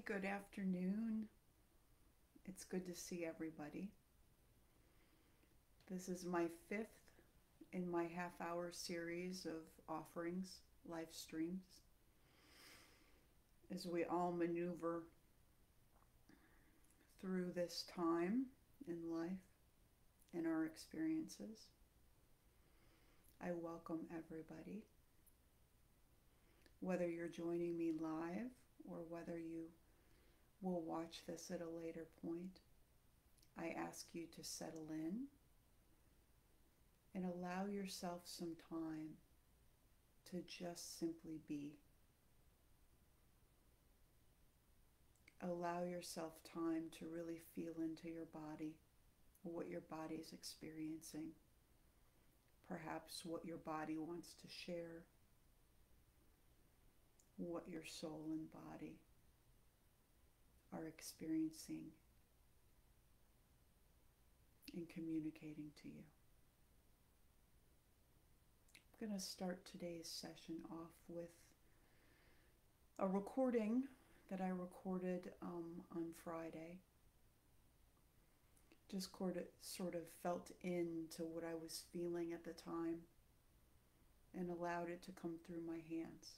Hi, good afternoon. It's good to see everybody. This is my fifth in my half-hour series of offerings, live streams, as we all maneuver through this time in life and our experiences. I welcome everybody, whether you're joining me live or whether you will watch this at a later point. I ask you to settle in and allow yourself some time to just simply be. Allow yourself time to really feel into your body, what your body is experiencing, perhaps what your body wants to share, what your soul and body are experiencing and communicating to you. I'm going to start today's session off with a recording that I recorded on Friday. Just sort of felt into what I was feeling at the time and allowed it to come through my hands.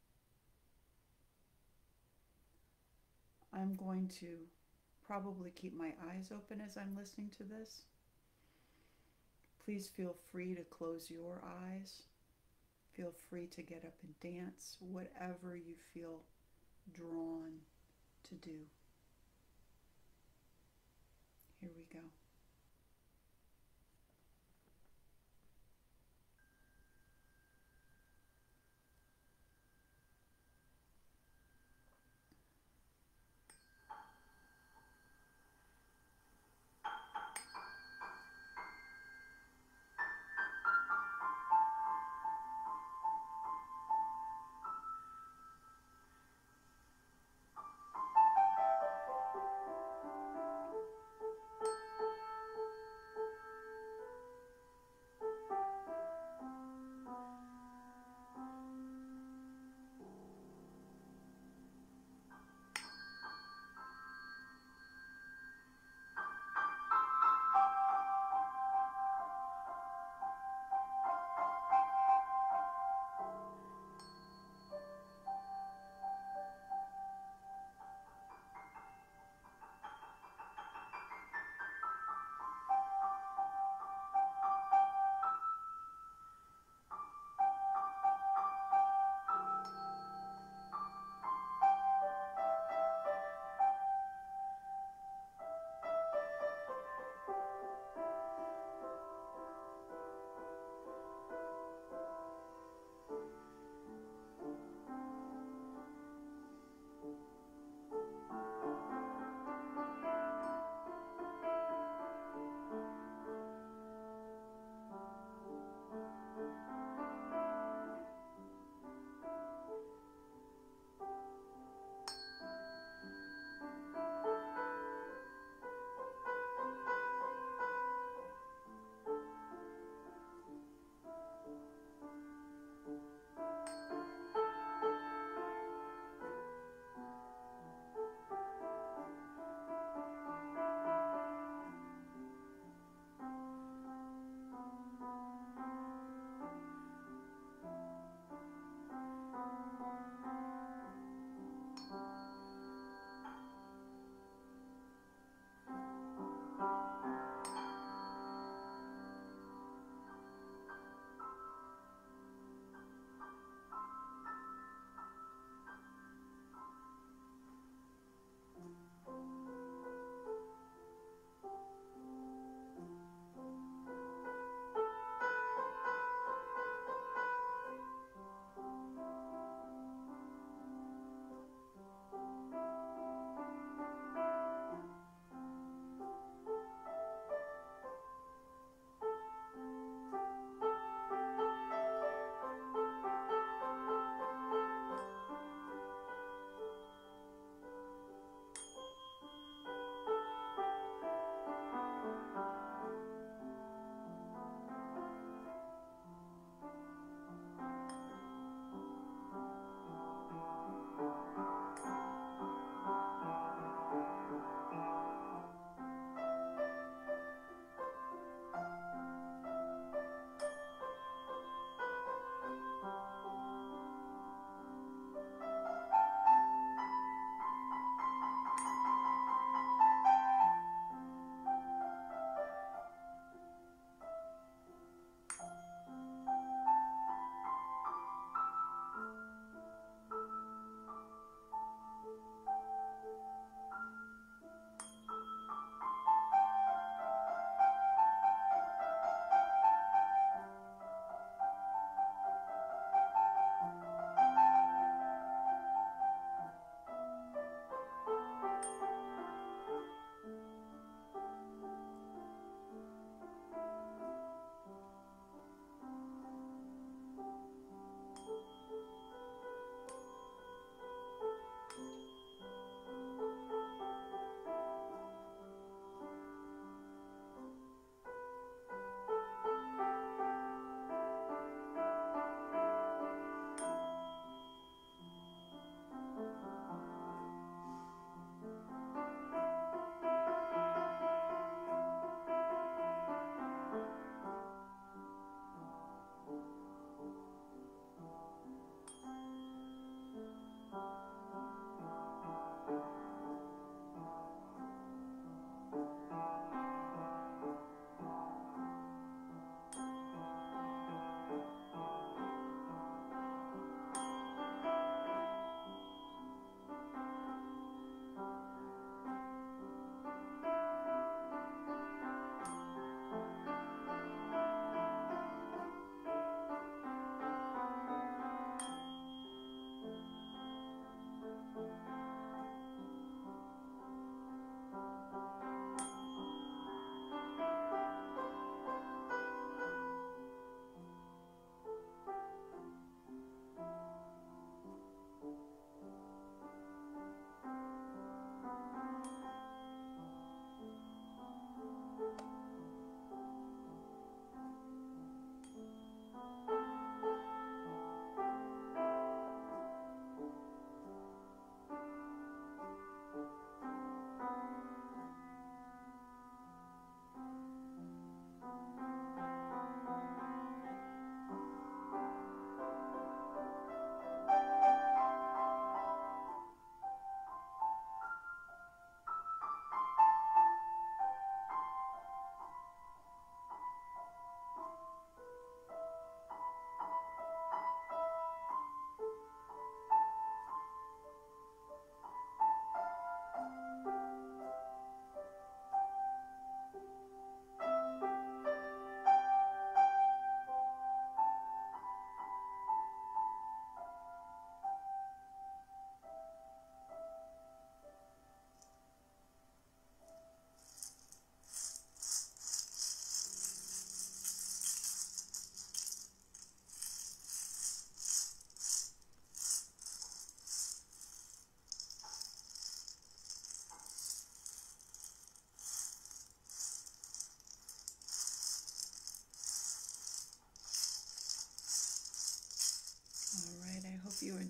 I'm going to probably keep my eyes open as I'm listening to this. Please feel free to close your eyes. Feel free to get up and dance, whatever you feel drawn to do. Here we go.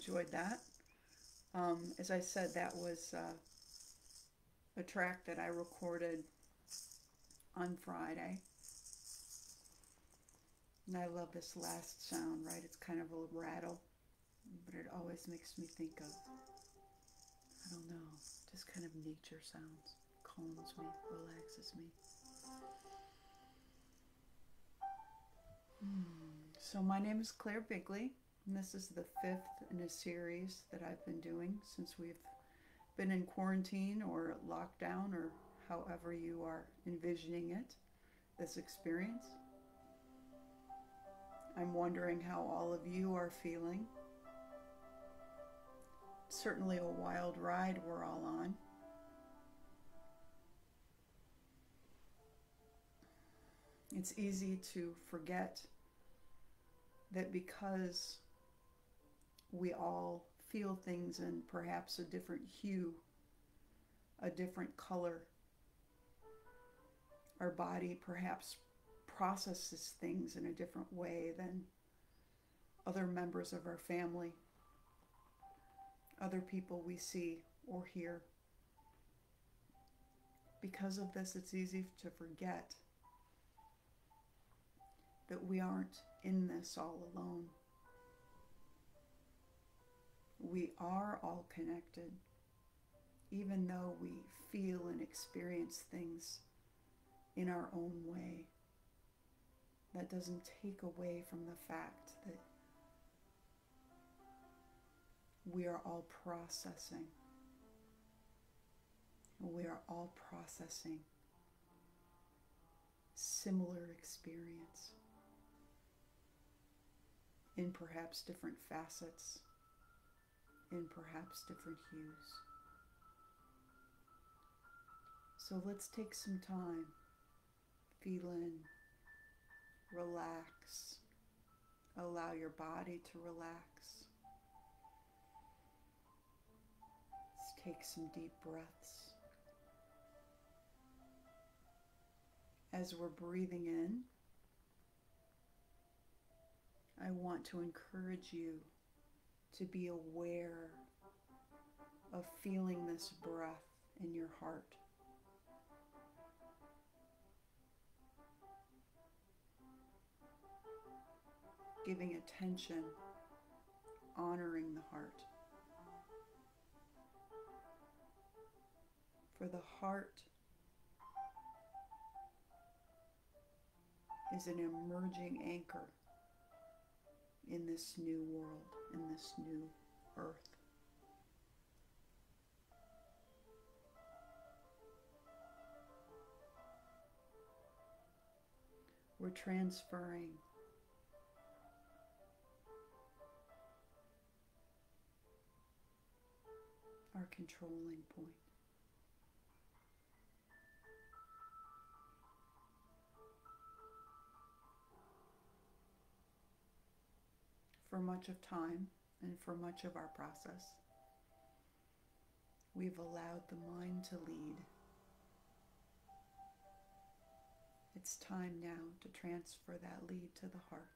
enjoyed that. As I said, that was a track that I recorded on Friday. And I love this last sound, right? It's kind of a rattle, but it always makes me think of, I don't know, just kind of nature sounds. Calms me, relaxes me. So my name is Claire Bigley, and this is the 5th in a series that I've been doing since we've been in quarantine or lockdown, or however you are envisioning it, this experience. I'm wondering how all of you are feeling. Certainly a wild ride we're all on. It's easy to forget that because we all feel things in perhaps a different hue, a different color, our body perhaps processes things in a different way than other members of our family, other people we see or hear. Because of this, it's easy to forget that we aren't in this all alone. We are all connected, even though we feel and experience things in our own way. That doesn't take away from the fact that we are all processing. We are all processing similar experience in perhaps different facets, in perhaps different hues. So let's take some time, feel in, relax, allow your body to relax. Let's take some deep breaths. As we're breathing in, I want to encourage you to be aware of feeling this breath in your heart. Giving attention, honoring the heart. For the heart is an emerging anchor in this new world, in this new earth. We're transferring our controlling point. For much of time and for much of our process, we've allowed the mind to lead. It's time now to transfer that lead to the heart.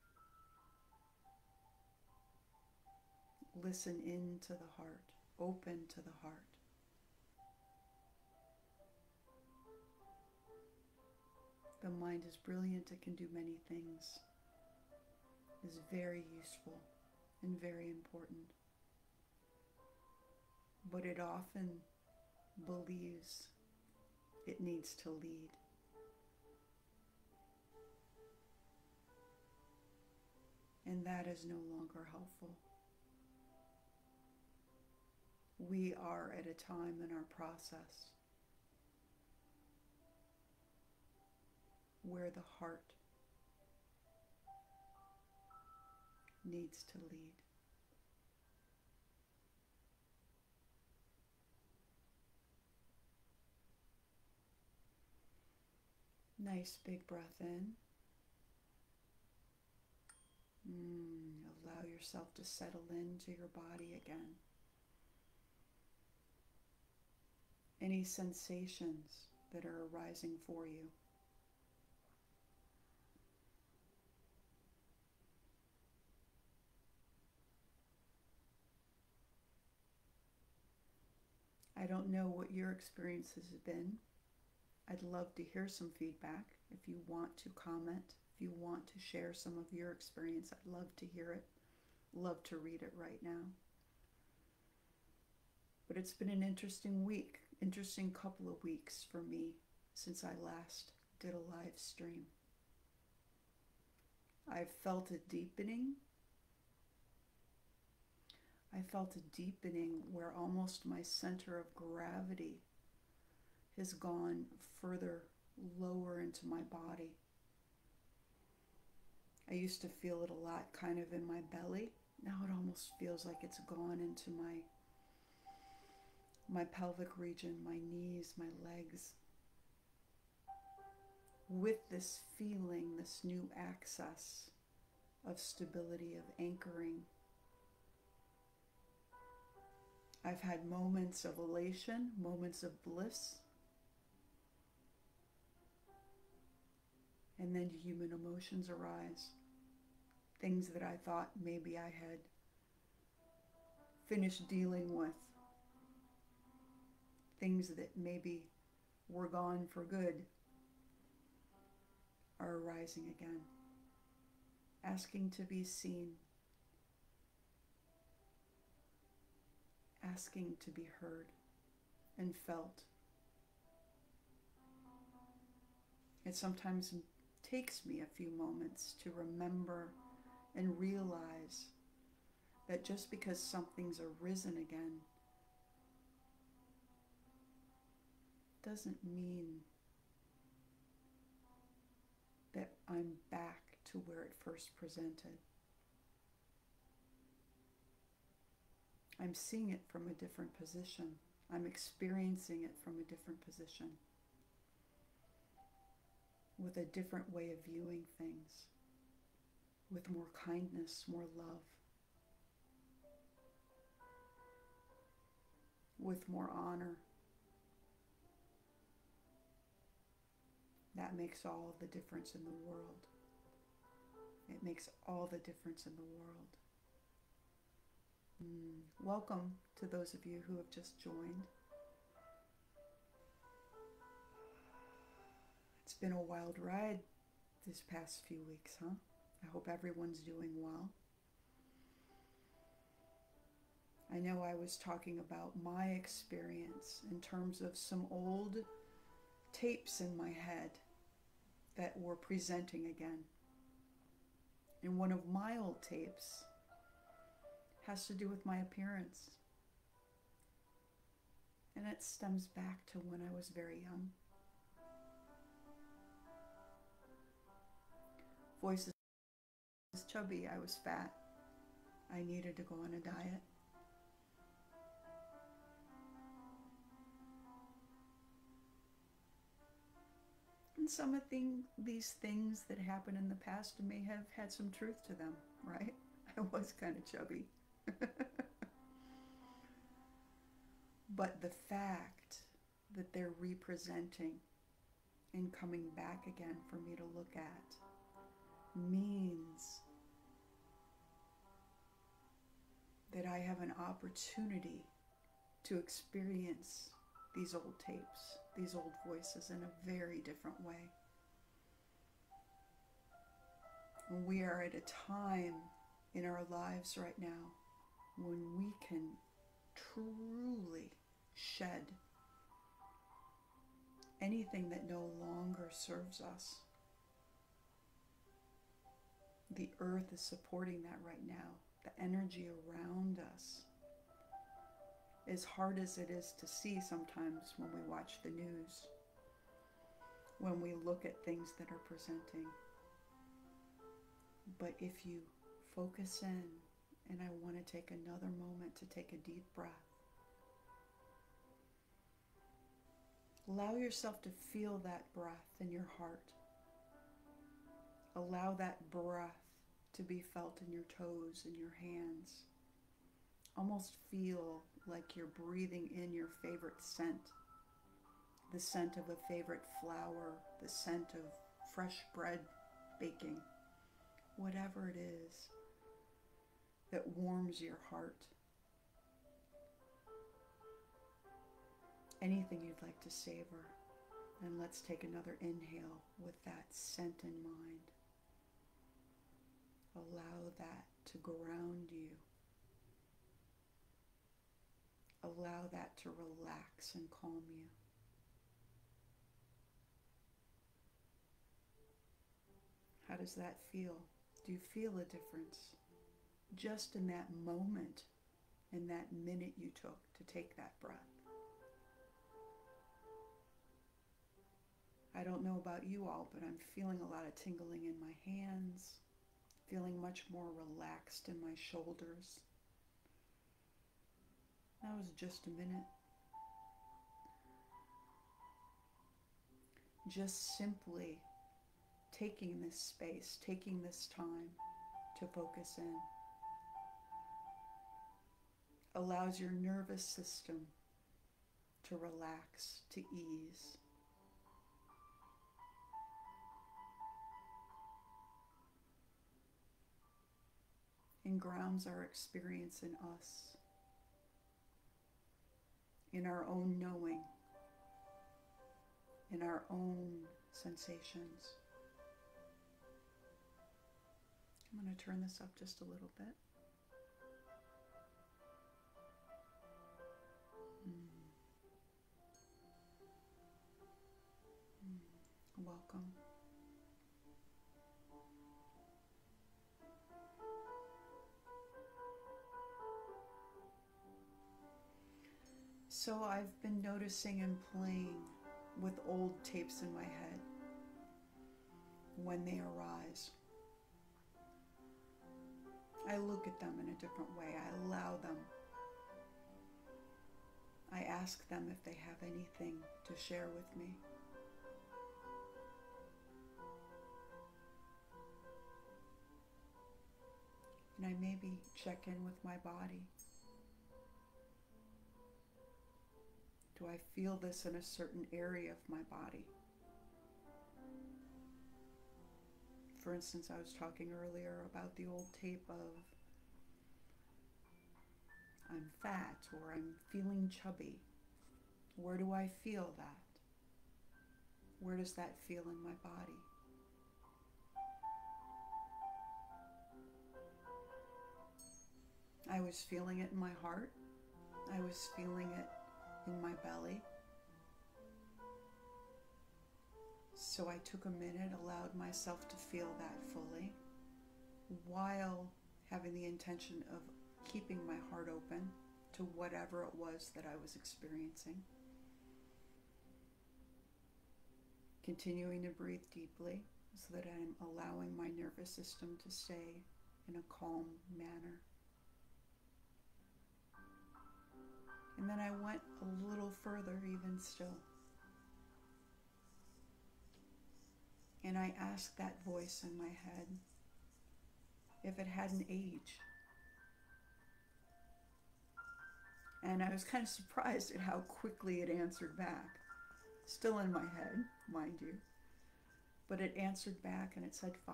Listen in to the heart, open to the heart. The mind is brilliant, it can do many things. It is very useful and very important. But it often believes it needs to lead. And that is no longer helpful. We are at a time in our process where the heart needs to lead. Nice big breath in. Allow yourself to settle into your body again. Any sensations that are arising for you. I don't know what your experiences have been. I'd love to hear some feedback. If you want to comment, if you want to share some of your experience, I'd love to hear it. Love to read it right now. But it's been an interesting week, interesting couple of weeks for me since I last did a live stream. I've felt a deepening. I felt a deepening where almost my center of gravity has gone further lower into my body. I used to feel it a lot kind of in my belly. Now it almost feels like it's gone into my pelvic region, my knees, my legs. With this feeling, this new access of stability, of anchoring. I've had moments of elation, moments of bliss, and then human emotions arise. Things that I thought maybe I had finished dealing with. Things that maybe were gone for good are arising again. Asking to be seen. Asking to be heard and felt. It sometimes takes me a few moments to remember and realize that just because something's arisen again doesn't mean that I'm back to where it first presented. I'm seeing it from a different position. I'm experiencing it from a different position, with a different way of viewing things, with more kindness, more love, with more honor. That makes all the difference in the world. It makes all the difference in the world. Welcome to those of you who have just joined. It's been a wild ride this past few weeks, huh? I hope everyone's doing well. I know I was talking about my experience in terms of some old tapes in my head that were presenting again. And one of my old tapes has to do with my appearance. And it stems back to when I was very young. Voice is chubby, I was fat. I needed to go on a diet. And some of these things that happened in the past may have had some truth to them, right? I was kind of chubby. But the fact that they're representing and coming back again for me to look at means that I have an opportunity to experience these old tapes, these old voices in a very different way. We are at a time in our lives right now when we can truly shed anything that no longer serves us. The earth is supporting that right now. The energy around us, as hard as it is to see sometimes when we watch the news, when we look at things that are presenting. But if you focus in, and I want to take another moment to take a deep breath. Allow yourself to feel that breath in your heart. Allow that breath to be felt in your toes and your hands. Almost feel like you're breathing in your favorite scent. The scent of a favorite flower, the scent of fresh bread baking. Whatever it is that warms your heart. anything you'd like to savor. And let's take another inhale with that scent in mind. Allow that to ground you. Allow that to relax and calm you. How does that feel? Do you feel a difference? Just in that moment, in that minute you took to take that breath. I don't know about you all, but I'm feeling a lot of tingling in my hands, feeling much more relaxed in my shoulders. That was just a minute. Just simply taking this space, taking this time to focus in, allows your nervous system to relax, to ease. And grounds our experience in us, in our own knowing, in our own sensations. I'm going to turn this up just a little bit. Welcome. So I've been noticing and playing with old tapes in my head when they arise. I look at them in a different way. I allow them. I ask them if they have anything to share with me. And I maybe check in with my body. Do I feel this in a certain area of my body? For instance, I was talking earlier about the old tape of I'm fat or I'm feeling chubby. Where do I feel that? Where does that feel in my body? I was feeling it in my heart. I was feeling it in my belly. So I took a minute, allowed myself to feel that fully, while having the intention of keeping my heart open to whatever it was that I was experiencing. Continuing to breathe deeply so that I'm allowing my nervous system to stay in a calm manner. And then I went a little further even still. And I asked that voice in my head if it had an age. And I was kind of surprised at how quickly it answered back. Still in my head, mind you. But it answered back and it said 5.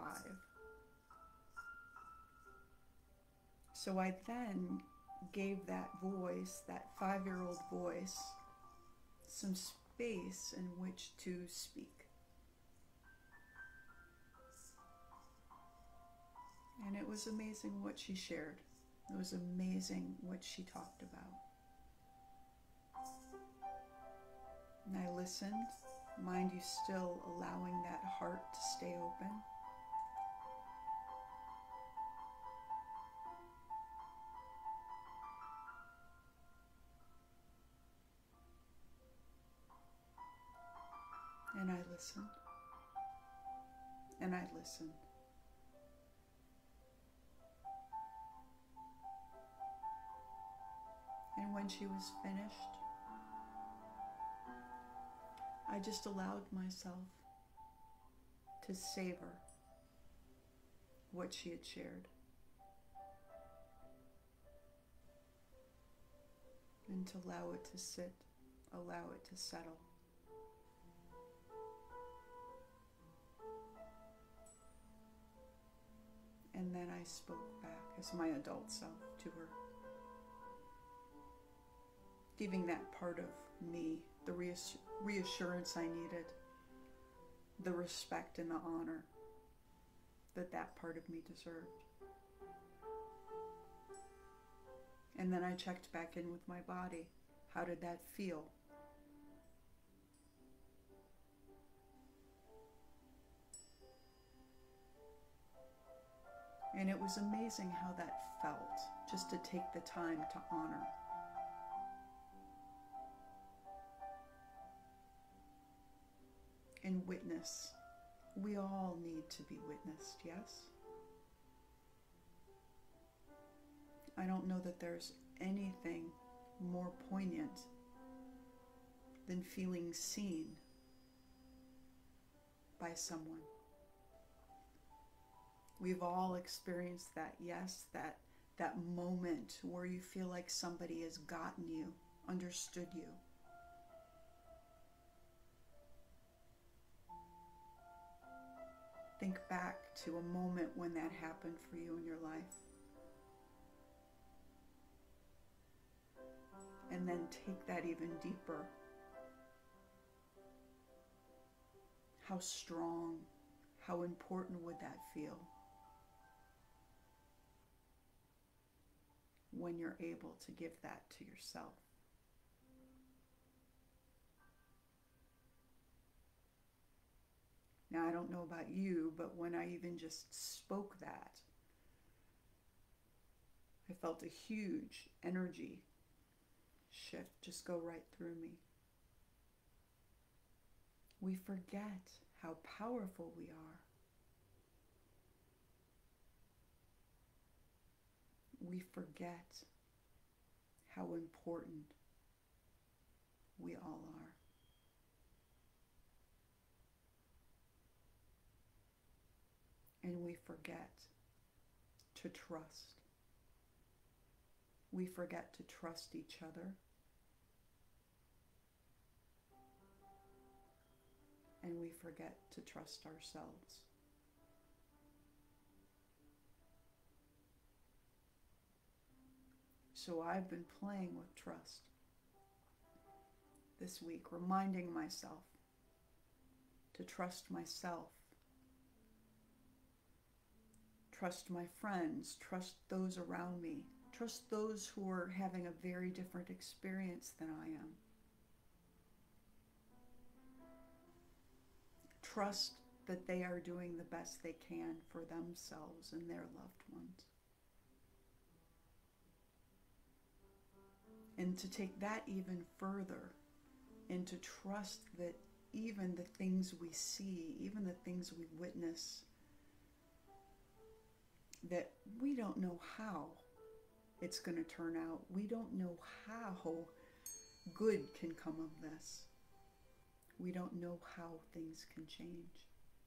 So I then gave that voice, that 5-year-old voice, some space in which to speak. And it was amazing what she shared. It was amazing what she talked about. And I listened, mind you, still allowing that heart to stay open. And I listened. And I listened. And when she was finished, I just allowed myself to savor what she had shared and to allow it to sit, allow it to settle. And then I spoke back as my adult self to her. giving that part of me the reassurance I needed, the respect and the honor that that part of me deserved. And then I checked back in with my body. How did that feel? And it was amazing how that felt, just to take the time to honor. And witness. We all need to be witnessed, yes? I don't know that there's anything more poignant than feeling seen by someone. We've all experienced that, yes, that moment where you feel like somebody has gotten you, understood you. Think back to a moment when that happened for you in your life. And then take that even deeper. How strong, how important would that feel when you're able to give that to yourself? Now, I don't know about you, but when I even just spoke that, I felt a huge energy shift just go right through me. We forget how powerful we are. We forget how important we all are. And we forget to trust. We forget to trust each other. And we forget to trust ourselves. So I've been playing with trust this week, reminding myself to trust myself, trust my friends, trust those around me, trust those who are having a very different experience than I am. Trust that they are doing the best they can for themselves and their loved ones. And to take that even further and to trust that even the things we see, even the things we witness, that we don't know how it's going to turn out. We don't know how good can come of this. We don't know how things can change.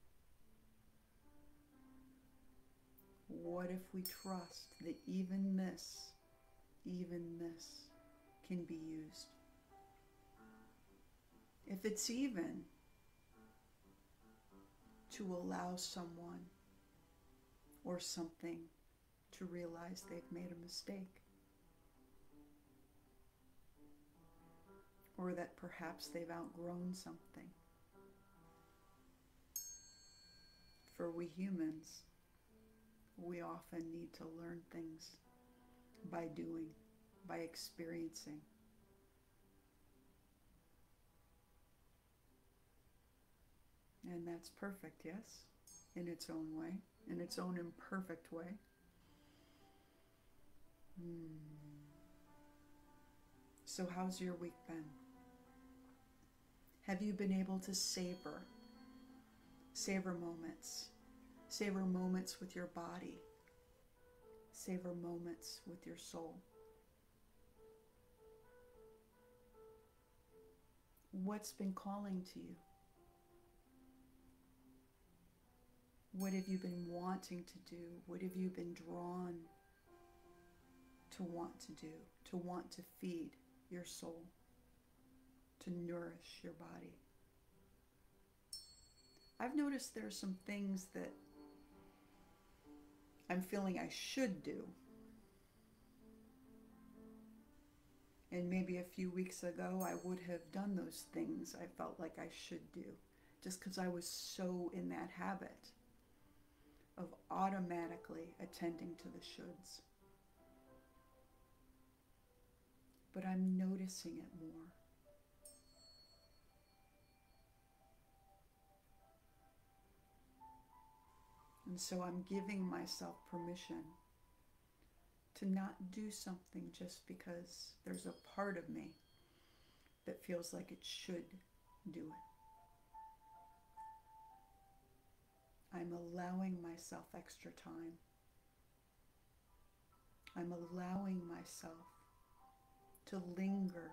What if we trust that even this can be used? If it's even to allow someone or something to realize they've made a mistake, or that perhaps they've outgrown something. For we humans, we often need to learn things by doing, by experiencing. And that's perfect, yes, in its own way, in its own imperfect way. So how's your week been? Have you been able to savor moments? Savor moments with your body. Savor moments with your soul. What's been calling to you? What have you been wanting to do? What have you been drawn to want to do, to want to feed your soul, to nourish your body? I've noticed there are some things that I'm feeling I should do, And maybe a few weeks ago, I would have done those things I felt like I should do, just because I was so in that habit of automatically attending to the shoulds. But I'm noticing it more. And so I'm giving myself permission to not do something just because there's a part of me that feels like it should do it. I'm allowing myself extra time. I'm allowing myself to linger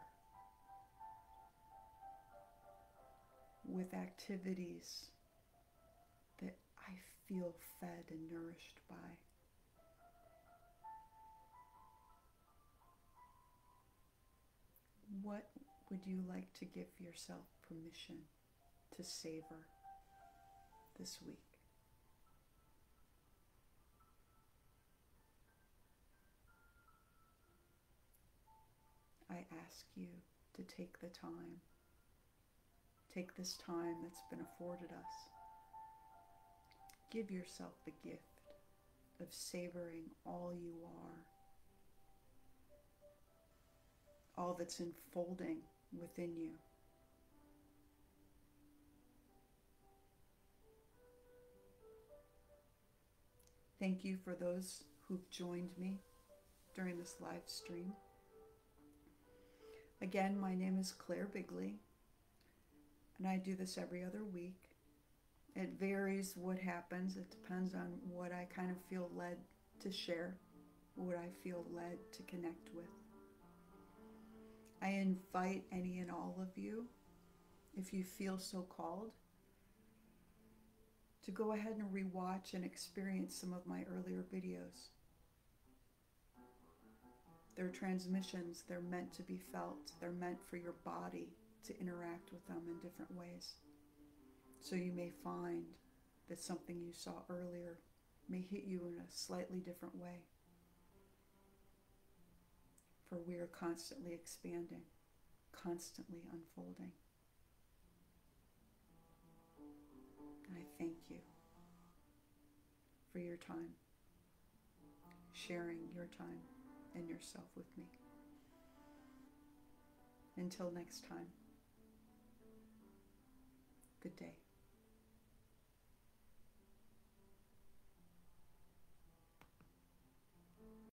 with activities that I feel fed and nourished by. What would you like to give yourself permission to savor this week? I ask you to take the time. Take this time that's been afforded us. Give yourself the gift of savoring all you are, all that's unfolding within you. Thank you for those who've joined me during this live stream. Again, my name is Claire Bigley, and I do this every other week. It varies what happens. It depends on what I kind of feel led to share, what I feel led to connect with. I invite any and all of you, if you feel so called, to go ahead and rewatch and experience some of my earlier videos. They're transmissions. They're meant to be felt. They're meant for your body to interact with them in different ways. So you may find that something you saw earlier may hit you in a slightly different way. For we are constantly expanding, constantly unfolding. And I thank you for your time, sharing your time and yourself with me. Until next time, good day.